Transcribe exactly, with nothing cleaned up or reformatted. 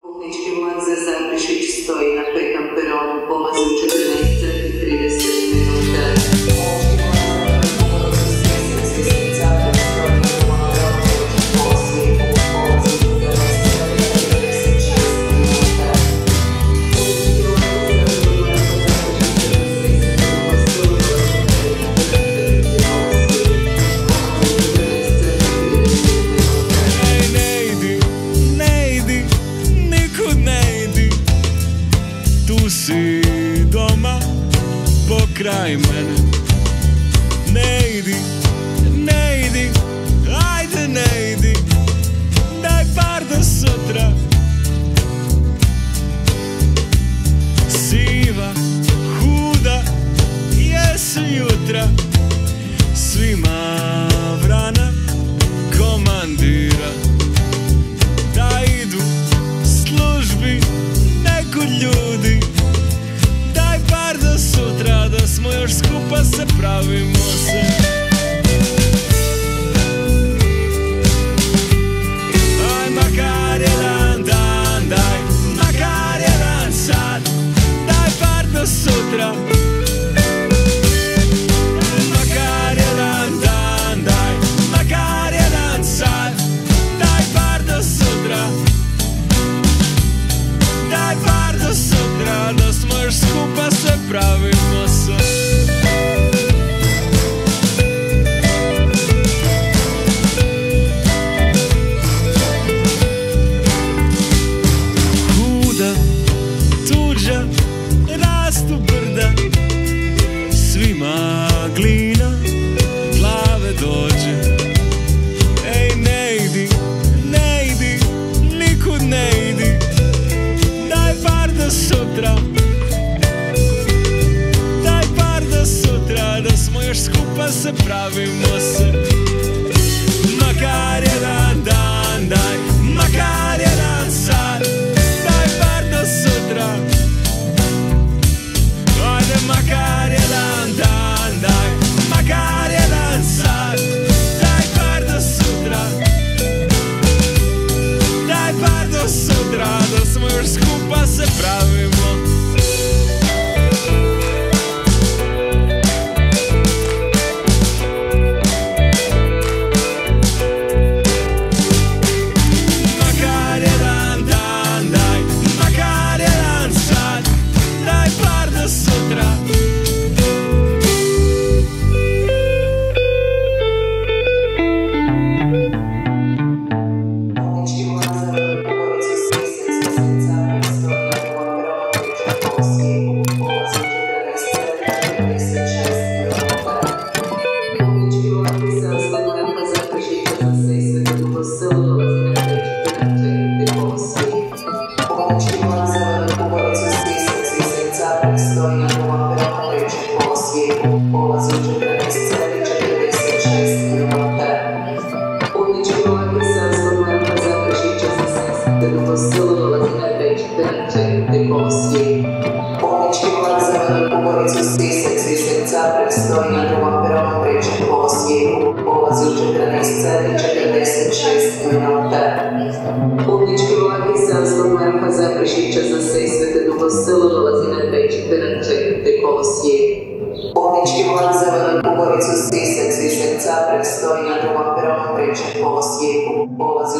Putnički vlak za Zaprešić stoji na petom peronu, polazi u četrnaest sati i trideset minuta. Si doma pokraj mene. Ne idi, ne idi, ajde ne idi, daj par do sutra. Siva, huda, jesu jutra, svima vrana komandira. Da idu službi neku ljudi, par do sutra, da smo još skupa se pravimo se. Aj, makar jedan dan, daj, makar jedan sat, daj par do sutra. Makar jedan dan, daj, makar jedan sat, daj par do sutra. Daj par do sutra, da smo još skupa se pravimo se. Huda, tuđa, rastu brda, svima glina, glave dođe. Ej, ne idi, ne idi, nikud ne idi, daj par do sutra. Daj par do sutra, da smo još skupa se pravimo se. Makar jedan dan, daj, makar jedan sat, daj par do sutra. Ajde, makar jedan dan, daj, makar jedan sat, daj par do sutra. Daj par do sutra, da smo još skupa se pravimo. Makar jedan dan, daj, makar jedan sat, daj par do sutra. Putnički vlak iz Savskog Marka Zaprešića za Sesvete Dugo Selo dolazi na Pečite na četvrti kolosijek. Putnički vlak za Veliku Goricu Sisak Sisak Capret stoji na drugom peronu trećem kolosijeku, polazi